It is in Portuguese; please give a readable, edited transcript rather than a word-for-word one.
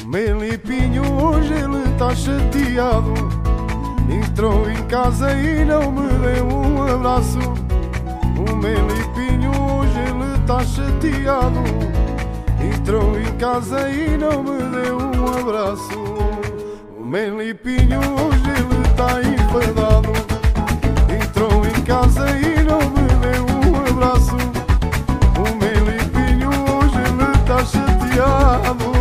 O Melipinho hoje ele tá chateado, entrou em casa e não me deu um abraço. O Melipinho hoje ele tá chateado, entrou em casa e não me deu um abraço. O Melipinho hoje ele tá enfadado, entrou em casa e não me deu um abraço. O Melipinho hoje ele tá chateado,